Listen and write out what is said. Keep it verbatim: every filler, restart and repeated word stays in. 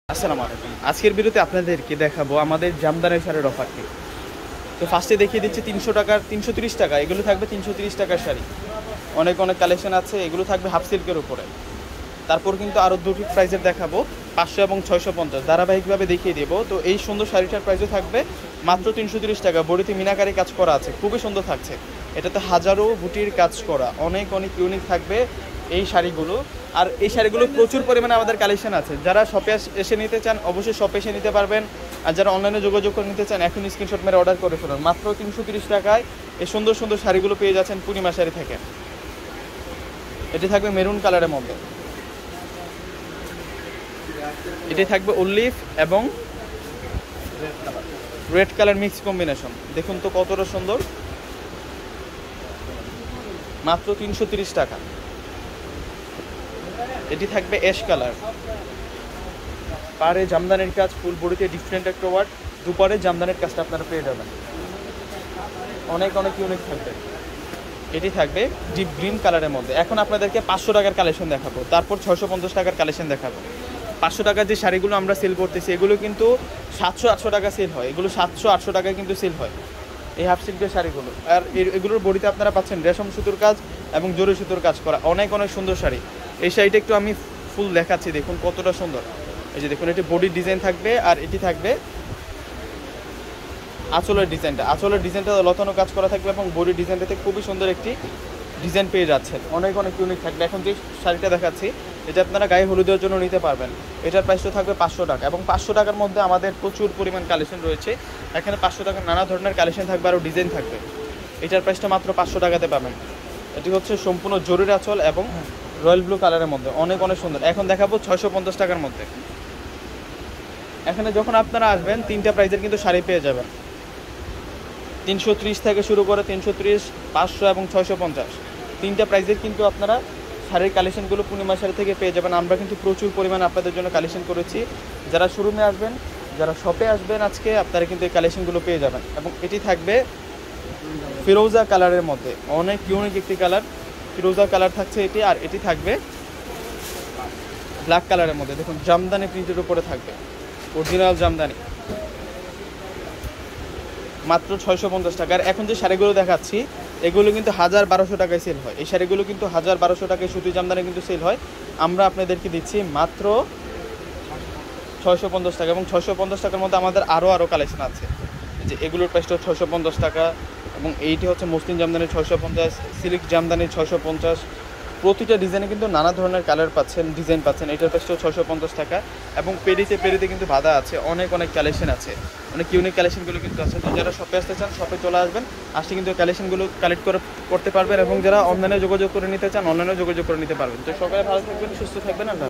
আসসালামু আলাইকুম। আজকের ভিডিওতে আপনাদেরকে দেখাবো আমাদের জামদানি শাড়ির অফারটি। তো ফার্স্টে দেখিয়ে দিচ্ছি তিনশো টাকার তিনশো তিরিশ টাকা, এগুলো থাকবে তিনশো তিরিশ টাকার শাড়ি। অনেক অনেক কালেকশন আছে, এগুলো থাকবে হাফ সিল্কের উপরে। তারপর কিন্তু আরও দুটি প্রাইজের দেখাবো, পাঁচশো এবং ছয়শো পঞ্চাশ ধারাবাহিকভাবে দেখিয়ে দেবো। তো এই সুন্দর শাড়িটার প্রাইসও থাকবে মাত্র তিনশো তিরিশ টাকা। বডিতে মিনাকারি কাজ করা আছে, খুবই সুন্দর থাকছে। এটাতে হাজারো বুটির কাজ করা, অনেক অনেক ইউনিক থাকবে এই শাড়িগুলো। আর এই শাড়িগুলো প্রচুর পরিমাণে আমাদের কালেকশন আছে। যারা শপে এসে নিতে চান অবশ্যই শপে এসে নিতে পারবেন, আর যারা অনলাইনে যোগাযোগ করে নিতে চান এখন স্ক্রিনশট মেরে অর্ডার করে ফেলুন। মাত্র তিনশো তিরিশ টাকায় এই সুন্দর সুন্দর শাড়িগুলো পেয়ে যাচ্ছেন পূর্ণিমা শাড়ি থেকে। এটি থাকবে মেরুন কালারের মধ্যে, এটি থাকবে অলিভ এবং রেড কালার মিক্স কম্বিনেশন। দেখুন তো কতটা সুন্দর, মাত্র তিনশো তিরিশ টাকা। এটি থাকবে অ্যাশ কালার, পাড়ে জামদানির কাজ, ফুল বডিতে ডিফারেন্ট একটা ওয়ার্ড, দুপারে জামদানির কাজটা আপনারা পেয়ে যাবেন। অনেক অনেক ইউনিক থাকবে। এটি থাকবে ডিপ গ্রিন কালারের মধ্যে। এখন আপনাদেরকে পাঁচশো টাকার কালেকশন দেখাবো, তারপর ছয়শো পঞ্চাশ টাকার কালেকশন দেখাবো। পাঁচশো টাকার যে শাড়িগুলো আমরা সেল করতেছি এগুলো কিন্তু সাতশো আটশো টাকা সেল হয়, এগুলো সাতশো আটশো টাকায় কিন্তু সেল হয় এই হাফ সিল্কের শাড়িগুলো। আর এগুলোর বডিতে আপনারা পাচ্ছেন রেশম সুতোর কাজ এবং জরি সুতোর কাজ করা, অনেক অনেক সুন্দর শাড়ি। এই শাড়িটা একটু আমি ফুল দেখাচ্ছি, দেখুন কতটা সুন্দর। এই যে দেখুন, এটি বডির ডিজাইন থাকবে, আর এটি থাকবে আঁচলের ডিজাইনটা। আঁচলের ডিজাইনটা লতানো কাজ করা থাকবে এবং বডির ডিজাইনটাতে খুবই সুন্দর একটি ডিজাইন পেয়ে যাচ্ছেন, অনেক অনেক ইউনিক থাকবে। এখন যে শাড়িটা দেখাচ্ছি এটা আপনারা গায়ে হলুদের জন্য নিতে পারবেন। এটার প্রাইসটা থাকবে পাঁচশো টাকা, এবং পাঁচশো টাকার মধ্যে আমাদের প্রচুর পরিমাণ কালেকশন রয়েছে। এখানে পাঁচশো টাকার নানা ধরনের কালেকশন থাকবে, আরও ডিজাইন থাকবে। এটার প্রাইসটা মাত্র পাঁচশো টাকাতে পাবেন। এটি হচ্ছে সম্পূর্ণ জরির আঁচল এবং রয়্যাল ব্লু কালারের মধ্যে, অনেক অনেক সুন্দর। এখন দেখাবো ছয়শো পঞ্চাশ টাকার মধ্যে। এখানে যখন আপনারা আসবেন তিনটা প্রাইজের কিন্তু শাড়ি পেয়ে যাবেন, তিনশো ত্রিশ থেকে শুরু করে তিনশো ত্রিশ, পাঁচশো এবং ছয়শো পঞ্চাশ, তিনটা প্রাইজের কিন্তু আপনারা শাড়ির কালেকশনগুলো পূর্ণিমা শাড়ি থেকে পেয়ে যাবেন। আমরা কিন্তু প্রচুর পরিমাণে আপনাদের জন্য কালেকশন করেছি। যারা শোরুমে আসবেন, যারা শপে আসবেন আজকে, আপনারা কিন্তু এই কালেকশনগুলো পেয়ে যাবেন। এবং এটি থাকবে ফিরোজা কালারের মধ্যে, অনেক ইউনিক একটি কালার, ফিরোজা কালার থাকছে এটি। আর এটি থাকবে ব্ল্যাক কালারের মধ্যে, দেখুন জামদানি প্রিন্টের উপরে থাকবে, অরিজিনাল জামদানি, মাত্র ছয়শো পঞ্চাশ টাকা। আর এখন যে শাড়িগুলো দেখাচ্ছি এগুলো কিন্তু হাজার বারোশো টাকায় সেল হয়। এই শাড়িগুলো কিন্তু হাজার বারোশো টাকায় সুতি জামদানি কিন্তু সেল হয়, আমরা আপনাদেরকে দিচ্ছি মাত্র ছয়শো পঞ্চাশ টাকা। এবং ছয়শো পঞ্চাশ টাকার মধ্যে আমাদের আরও আরও কালেকশন আছে, যে এগুলোর প্রাইসটা ছয়শো পঞ্চাশ টাকা, এবং এইটি হচ্ছে মসলিন জামদানি ছয়শো পঞ্চাশ, সিল্ক জামদানি ছয়শো পঞ্চাশ। প্রতিটা ডিজাইনে কিন্তু নানা ধরনের কালার পাচ্ছেন, ডিজাইন পাচ্ছেন। এটার প্রাইসটাও ছয়শো পঞ্চাশ টাকা। এবং পেরিতে পেরিতে কিন্তু বাঁধা আছে, অনেক অনেক কালেকশন আছে, অনেক ইউনিক কালেকশনগুলো কিন্তু আছে। তো যারা শপে আসতে চান শপে চলে আসবেন, আসলে কিন্তু কালেকশনগুলো কালেক্ট করে করতে পারবেন। এবং যারা অনলাইনে যোগাযোগ করে নিতে চান অনলাইনে যোগাযোগ করে নিতে পারবেন। তো সবাই ভালো থাকবেন, সুস্থ থাকবেন। আল্লাহ।